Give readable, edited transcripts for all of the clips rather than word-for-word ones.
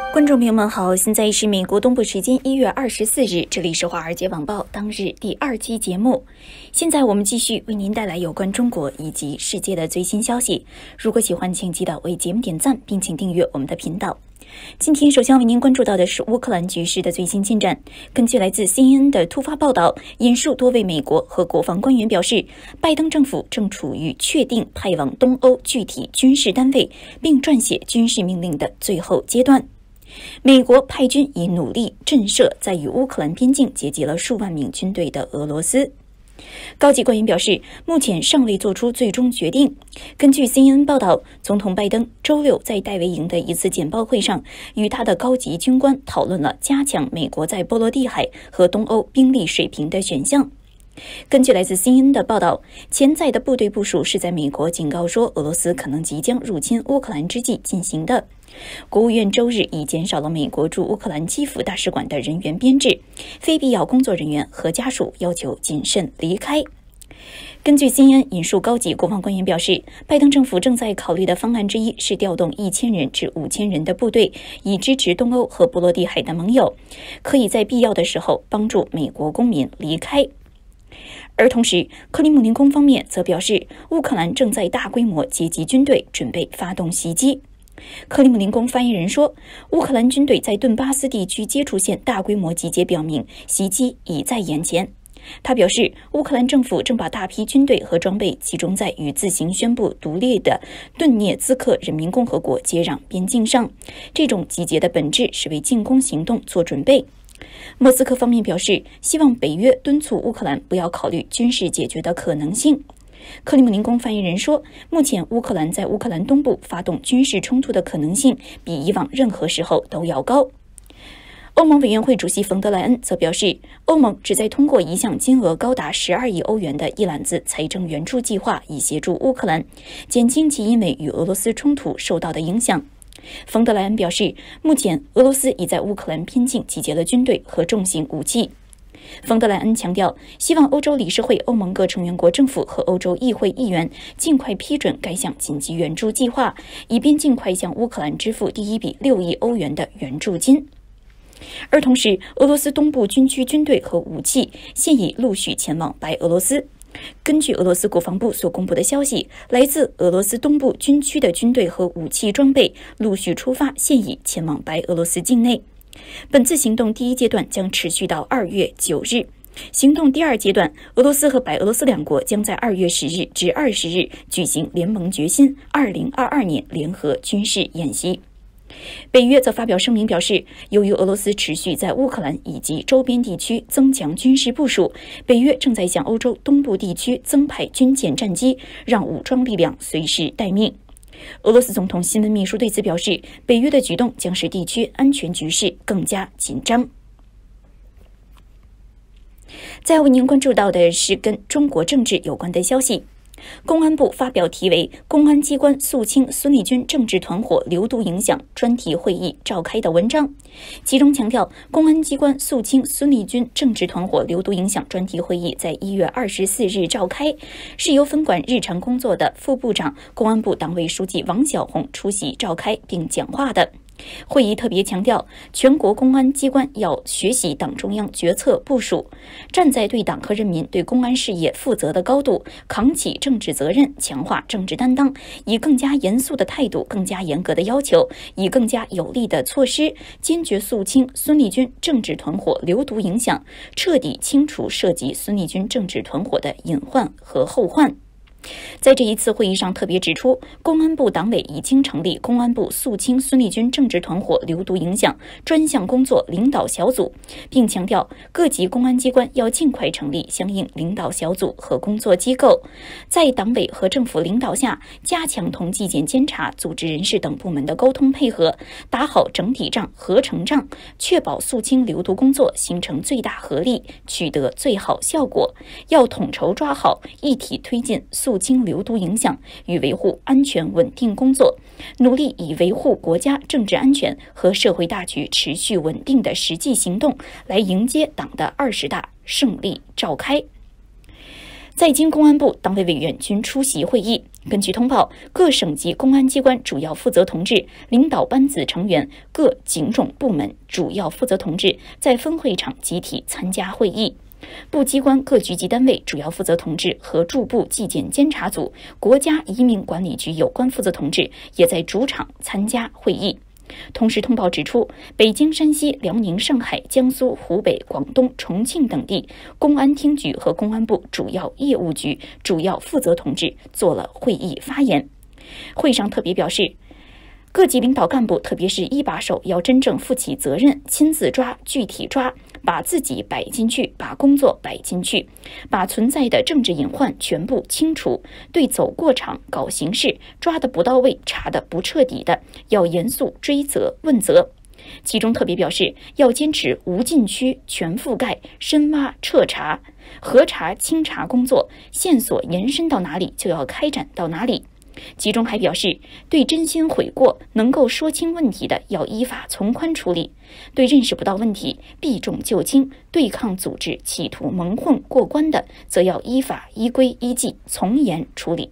观众朋友们好，现在是美国东部时间1月24日，这里是华尔街网报当日第2期节目。现在我们继续为您带来有关中国以及世界的最新消息。如果喜欢，请记得为节目点赞，并请订阅我们的频道。今天首先为您关注到的是乌克兰局势的最新进展。根据来自 CNN 的突发报道，引述多位美国和国防官员表示，拜登政府正处于确定派往东欧具体军事单位并撰写军事命令的最后阶段。美国派军以努力震慑在与乌克兰边境集结了数万名军队的俄罗斯。高级官员表示，目前尚未做出最终决定。根据 CNN 报道，总统拜登周六在戴维营的一次简报会上，与他的高级军官讨论了加强美国在波罗的海和东欧兵力水平的选项。根据来自 CNN 的报道，潜在的部队部署是在美国警告说俄罗斯可能即将入侵乌克兰之际进行的。国务院周日已减少了美国驻乌克兰基辅大使馆的人员编制，非必要工作人员和家属要求谨慎离开。根据 CNN 引述高级国防官员表示，拜登政府正在考虑的方案之一是调动1000人至5000人的部队，以支持东欧和波罗的海的盟友，可以在必要的时候帮助美国公民离开。而同时，克里姆林宫方面则表示，乌克兰正在大规模集结军队，准备发动袭击。克里姆林宫发言人说，乌克兰军队在顿巴斯地区接触线大规模集结，表明袭击已在眼前。他表示，乌克兰政府正把大批军队和装备集中在与自行宣布独立的顿涅茨克人民共和国接壤边境上。这种集结的本质是为进攻行动做准备。莫斯科方面表示，希望北约敦促乌克兰不要考虑军事解决的可能性。克里姆林宫发言人说，目前乌克兰在乌克兰东部发动军事冲突的可能性比以往任何时候都要高。欧盟委员会主席冯德莱恩则表示，欧盟旨在通过一项金额高达12亿欧元的一揽子财政援助计划，以协助乌克兰减轻其因为与俄罗斯冲突受到的影响。冯德莱恩表示，目前俄罗斯已在乌克兰边境集结了军队和重型武器。冯德莱恩强调，希望欧洲理事会、欧盟各成员国政府和欧洲议会议员尽快批准该项紧急援助计划，以便尽快向乌克兰支付第一笔6亿欧元的援助金。而同时，俄罗斯东部军区军队和武器现已陆续前往白俄罗斯。根据俄罗斯国防部所公布的消息，来自俄罗斯东部军区的军队和武器装备陆续出发，现已前往白俄罗斯境内。本次行动第一阶段将持续到2月9日。行动第二阶段，俄罗斯和白俄罗斯两国将在2月10日至20日举行联盟决心2022年联合军事演习。北约则发表声明表示，由于俄罗斯持续在乌克兰以及周边地区增强军事部署，北约正在向欧洲东部地区增派军舰战机，让武装力量随时待命。俄罗斯总统新闻秘书对此表示，北约的举动将使地区安全局势更加紧张。再为您关注到的是跟中国政治有关的消息。公安部发表题为《公安机关肃清孙立军政治团伙流毒影响》专题会议召开的文章，其中强调，公安机关肃清孙立军政治团伙流毒影响专题会议在1月24日召开，是由分管日常工作的副部长、公安部党委书记王小洪出席召开并讲话的。会议特别强调，全国公安机关要学习党中央决策部署，站在对党和人民、对公安事业负责的高度，扛起政治责任，强化政治担当，以更加严肃的态度、更加严格的要求，以更加有力的措施，坚决肃清孙立军政治团伙流毒影响，彻底清除涉及孙立军政治团伙的隐患和后患。在这一次会议上特别指出，公安部党委已经成立公安部肃清孙立军政治团伙流毒影响专项工作领导小组，并强调各级公安机关要尽快成立相应领导小组和工作机构，在党委和政府领导下，加强同纪检监察、组织人事等部门的沟通配合，打好整体仗、合成仗，确保肃清流毒工作形成最大合力，取得最好效果。要统筹抓好，一体推进肃清流毒影响与维护安全稳定工作，努力以维护国家政治安全和社会大局持续稳定的实际行动来迎接党的20大胜利召开。在京公安部党委委员均出席会议， 根据通报，各省级公安机关主要负责同志、领导班子成员、各警种部门主要负责同志在分会场集体参加会议。部机关各局级单位主要负责同志和驻部纪检监察组、国家移民管理局有关负责同志也在主场参加会议。同时，通报指出，北京、山西、辽宁、上海、江苏、湖北、广东、重庆等地公安厅局和公安部主要业务局主要负责同志做了会议发言。会上特别表示，各级领导干部，特别是一把手，要真正负起责任，亲自抓，具体抓，把自己摆进去，把工作摆进去，把存在的政治隐患全部清除，对走过场、搞形式、抓得不到位、查得不彻底的，要严肃追责问责。其中特别表示，要坚持无禁区、全覆盖、深挖彻查、核查清查工作，线索延伸到哪里就要开展到哪里。其中还表示，对真心悔过、能够说清问题的，要依法从宽处理；对认识不到问题、避重就轻、对抗组织企图蒙混过关的，则要依法依规依纪从严处理。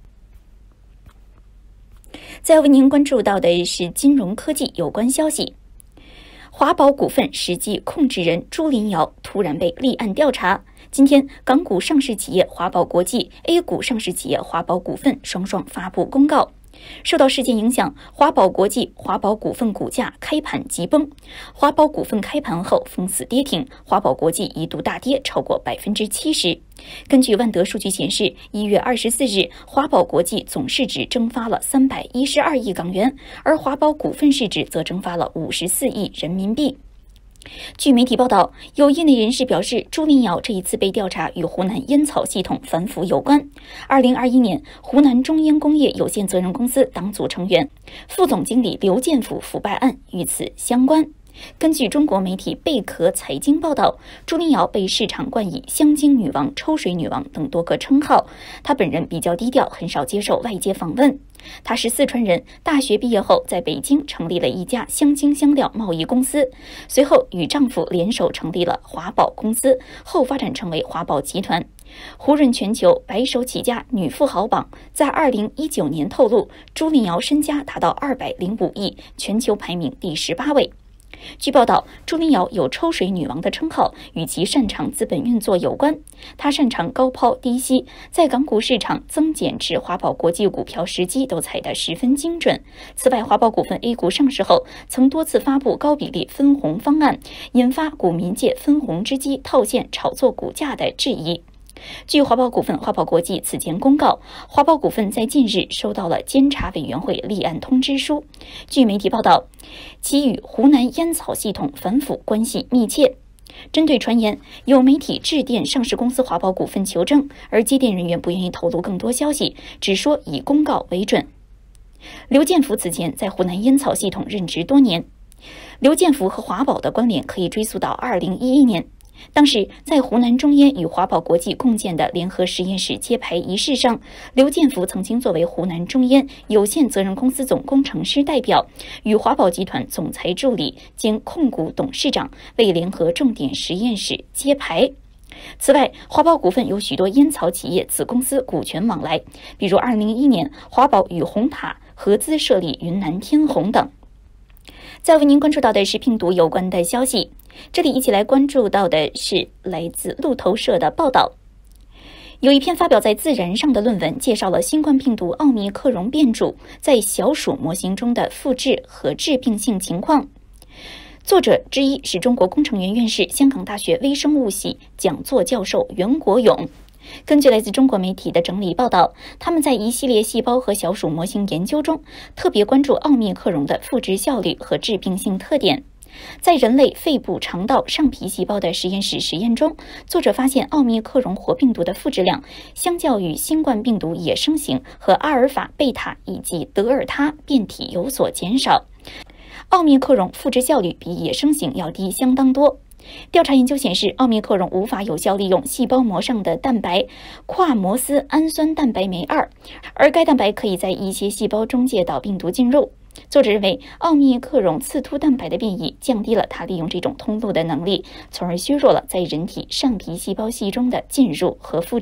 再为您关注到的是金融科技有关消息。华宝股份实际控制人朱林尧突然被立案调查。今天，港股上市企业华宝国际、A 股上市企业华宝股份双双发布公告。受到事件影响，华宝国际、华宝股份股价开盘急崩。华宝股份开盘后封死跌停，华宝国际一度大跌超过70%。根据万德数据显示，1月24日，华宝国际总市值蒸发了312亿港元，而华宝股份市值则蒸发了54亿人民币。据媒体报道，有业内人士表示，朱林尧这一次被调查与湖南烟草系统反腐有关。2021年，湖南中烟工业有限责任公司党组成员、副总经理刘建甫腐败案与此相关。根据中国媒体贝壳财经报道，朱林尧被市场冠以香精女王、抽水女王等多个称号。她本人比较低调，很少接受外界访问。她是四川人，大学毕业后在北京成立了一家香精香料贸易公司，随后与丈夫联手成立了华宝公司，后发展成为华宝集团。胡润全球白手起家女富豪榜在2019年透露，朱林尧身家达到205亿，全球排名第18位。据报道，朱林尧有抽水女王的称号，与其擅长资本运作有关。她擅长高抛低吸，在港股市场增减持华宝国际股票时机都踩得十分精准。此外，华宝股份 A 股上市后，曾多次发布高比例分红方案，引发股民借分红之机套现炒作股价的质疑。据华宝股份、华宝国际此前公告，华宝股份在近日收到了监察委员会立案通知书。据媒体报道，其与湖南烟草系统反腐关系密切。针对传言，有媒体致电上市公司华宝股份求证，而接电人员不愿意透露更多消息，只说以公告为准。刘建甫此前在湖南烟草系统任职多年。刘建甫和华宝的关联可以追溯到2011年。当时，在湖南中烟与华宝国际共建的联合实验室揭牌仪式上，刘建甫曾经作为湖南中烟有限责任公司总工程师代表，与华宝集团总裁助理兼控股董事长为联合重点实验室揭牌。此外，华宝股份有许多烟草企业子公司股权往来，比如2001年，华宝与红塔合资设立云南天虹等。再为您关注到的是病毒有关的消息，这里一起来关注到的是来自路透社的报道。有一篇发表在《自然》上的论文，介绍了新冠病毒奥密克戎变种在小鼠模型中的复制和致病性情况。作者之一是中国工程院院士、香港大学微生物系讲座教授袁国勇。根据来自中国媒体的整理报道，他们在一系列细胞和小鼠模型研究中，特别关注奥密克戎的复制效率和致病性特点。在人类肺部、肠道、上皮细胞的实验室实验中，作者发现奥密克戎活病毒的复制量相较于新冠病毒野生型和阿尔法、贝塔以及德尔塔变体有所减少，奥密克戎复制效率比野生型要低相当多。调查研究显示，奥密克戎无法有效利用细胞膜上的蛋白跨摩斯氨酸蛋白酶2，而该蛋白可以在一些细胞中介导病毒进入。作者认为，奥密克戎刺突蛋白的变异降低了它利用这种通路的能力，从而削弱了在人体上皮细胞系中的进入和复制。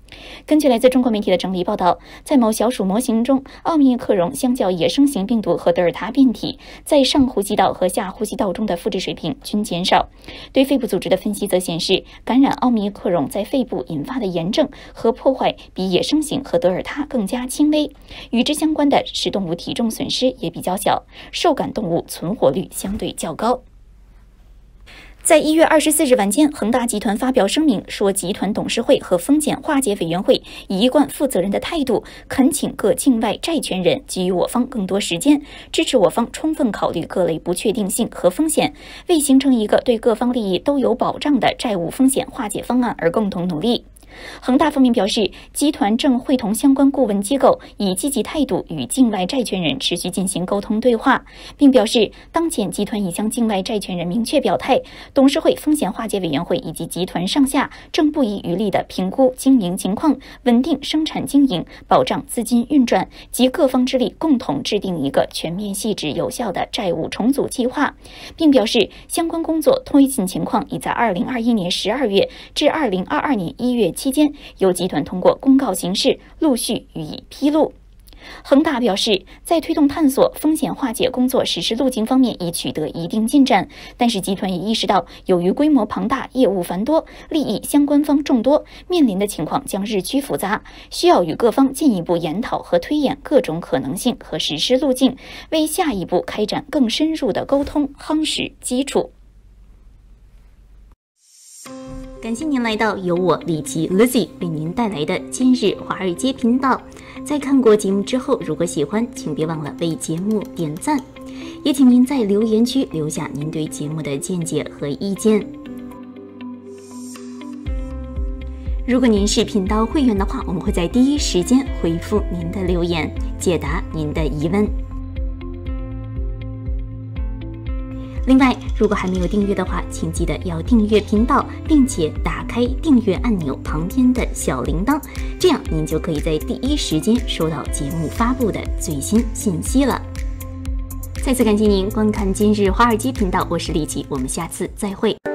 根据来自中国媒体的整理报道，在某小鼠模型中，奥密克戎相较野生型病毒和德尔塔变体，在上呼吸道和下呼吸道中的复制水平均减少。对肺部组织的分析则显示，感染奥密克戎在肺部引发的炎症和破坏比野生型和德尔塔更加轻微。与之相关的是动物体重损失也比较小，受感动物存活率相对较高。在1月24日晚间，恒大集团发表声明说，集团董事会和风险化解委员会以一贯负责任的态度，恳请各境外债权人给予我方更多时间，支持我方充分考虑各类不确定性和风险，为形成一个对各方利益都有保障的债务风险化解方案而共同努力。恒大方面表示，集团正会同相关顾问机构以积极态度与境外债权人持续进行沟通对话，并表示，当前集团已向境外债权人明确表态，董事会、风险化解委员会以及集团上下正不遗余力地评估经营情况，稳定生产经营，保障资金运转，及各方之力共同制定一个全面细致有效的债务重组计划，并表示，相关工作推进情况已在2021年12月至2022年1月期间，由集团通过公告形式陆续予以披露。恒大表示，在推动探索风险化解工作实施路径方面已取得一定进展，但是集团也意识到，由于规模庞大、业务繁多、利益相关方众多，面临的情况将日趋复杂，需要与各方进一步研讨和推演各种可能性和实施路径，为下一步开展更深入的沟通夯实基础。感谢您来到由我李琦 Lizzy 为您带来的今日华尔街频道。在看过节目之后，如果喜欢，请别忘了为节目点赞，也请您在留言区留下您对节目的见解和意见。如果您是频道会员的话，我们会在第一时间回复您的留言，解答您的疑问。另外，如果还没有订阅的话，请记得要订阅频道，并且打开订阅按钮旁边的小铃铛，这样您就可以在第一时间收到节目发布的最新信息了。再次感谢您观看今日华尔街频道，我是李琦，我们下次再会。